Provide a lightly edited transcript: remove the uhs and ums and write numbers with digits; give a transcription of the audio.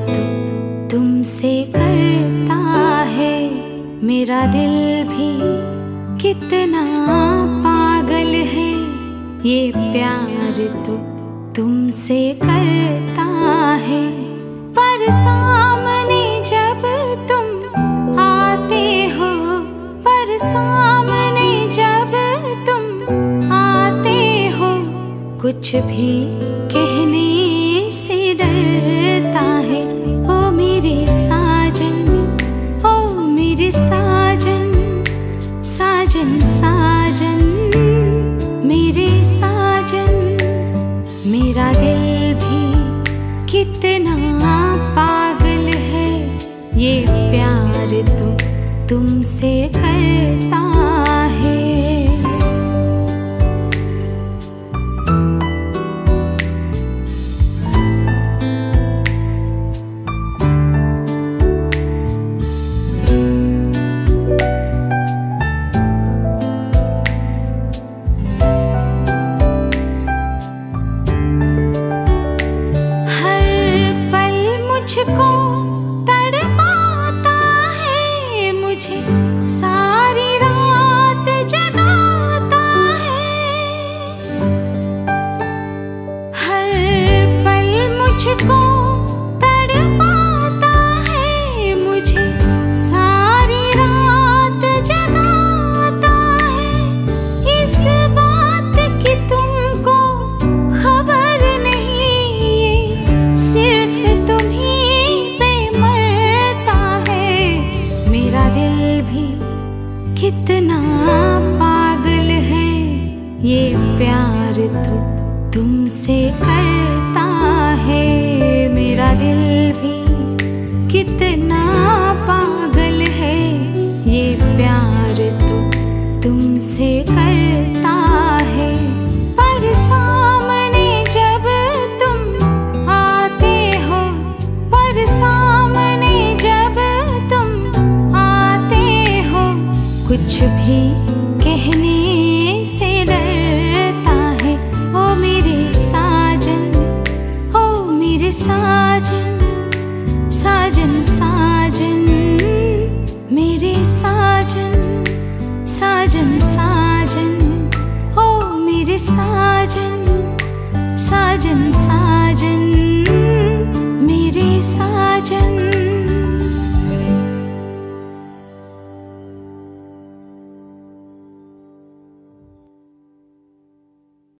तो तुमसे करता है। मेरा दिल भी कितना पागल है, ये प्यार तो तुमसे करता है। पर सामने जब तुम आते हो, पर सामने जब तुम आते हो, कुछ भी कहने से डरता है। ओ मेरे साजन, ओ मेरे साजन, साजन साजन, मेरे साजन। मेरा दिल भी कितना पागल है, ये प्यार तो तुमसे करता है। मुझको तड़पाता है, मुझे सारी रात जगाता है। हर पल मुझको तड़पाता है, मुझे सारी रात जगाता है। इस बात की तुमको खबर नहीं, सिर्फ कितना पागल है, ये प्यार तो तुमसे करता है। मेरा दिल भी कितना पागल है, ये प्यार तो तुमसे करता है। पर सामने जब तुम आते हो, पर सामने जब तुम आते हो, कुछ भी